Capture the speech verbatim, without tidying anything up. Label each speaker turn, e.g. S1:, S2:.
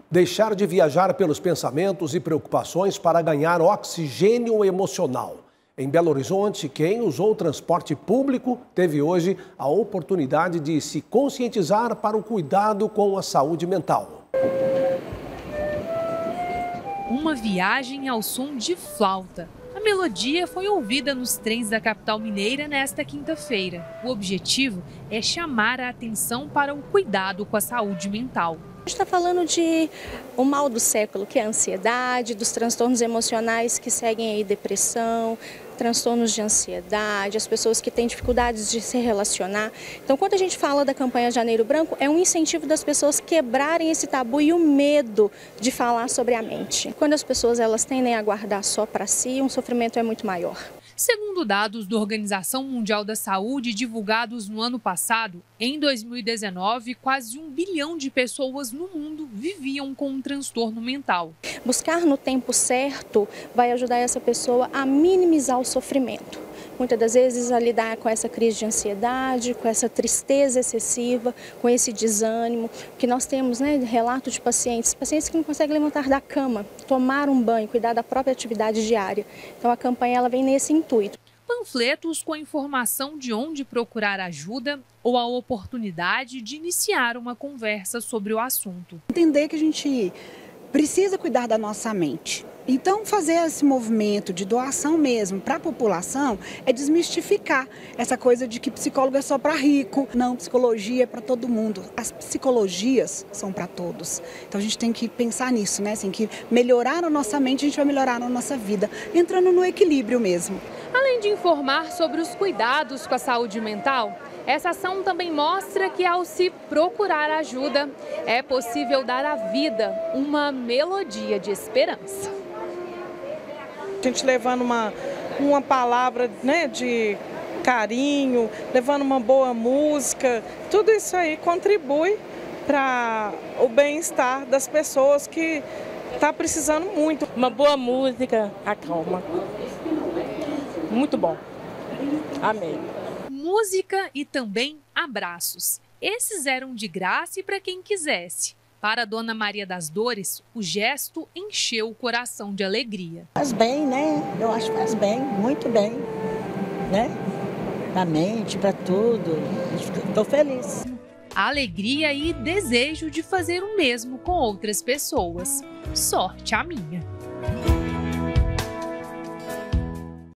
S1: Deixar de viajar pelos pensamentos e preocupações para ganhar oxigênio emocional. Em Belo Horizonte, quem usou o transporte público teve hoje a oportunidade de se conscientizar para o cuidado com a saúde mental.
S2: Uma viagem ao som de flauta. A melodia foi ouvida nos trens da capital mineira nesta quinta-feira. O objetivo é chamar a atenção para o cuidado com a saúde mental.
S3: A gente está falando de o mal do século, que é a ansiedade, dos transtornos emocionais que seguem aí depressão, transtornos de ansiedade, as pessoas que têm dificuldades de se relacionar. Então, quando a gente fala da campanha Janeiro Branco, é um incentivo das pessoas quebrarem esse tabu e o medo de falar sobre a mente. Quando as pessoas elas tendem a guardar só para si, um sofrimento é muito maior.
S2: Segundo dados da Organização Mundial da Saúde divulgados no ano passado, em dois mil e dezenove, quase um bilhão de pessoas no mundo viviam com um transtorno mental.
S3: Buscar no tempo certo vai ajudar essa pessoa a minimizar o sofrimento. Muitas das vezes a lidar com essa crise de ansiedade, com essa tristeza excessiva, com esse desânimo, que nós temos, né, relatos de pacientes, pacientes que não conseguem levantar da cama, tomar um banho, cuidar da própria atividade diária. Então a campanha ela vem nesse intuito.
S2: Panfletos com a informação de onde procurar ajuda ou a oportunidade de iniciar uma conversa sobre o assunto.
S4: Entender que a gente precisa cuidar da nossa mente. Então, fazer esse movimento de doação mesmo para a população é desmistificar essa coisa de que psicólogo é só para rico. Não, psicologia é para todo mundo. As psicologias são para todos. Então, a gente tem que pensar nisso, né? Assim, que melhorar a nossa mente, a gente vai melhorar a nossa vida, entrando no equilíbrio mesmo.
S2: Além de informar sobre os cuidados com a saúde mental, essa ação também mostra que ao se procurar ajuda, é possível dar à vida uma melodia de esperança.
S5: A gente levando uma, uma palavra, né, de carinho, levando uma boa música, tudo isso aí contribui para o bem-estar das pessoas que estão precisando muito.
S6: Uma boa música acalma. Muito bom. Amém.
S2: Música e também abraços. Esses eram de graça e para quem quisesse. Para a Dona Maria das Dores, o gesto encheu o coração de alegria.
S7: Faz bem, né? Eu acho que faz bem, muito bem, né? Para a mente, para tudo. Estou feliz.
S2: A alegria e desejo de fazer o mesmo com outras pessoas. Sorte a minha.